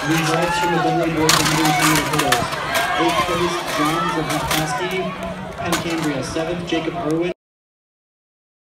Results from the Dudley Boys of Indian Hurdles. 8th place, John Zahapaski, Penn Cambria. 7th, Jacob Irwin.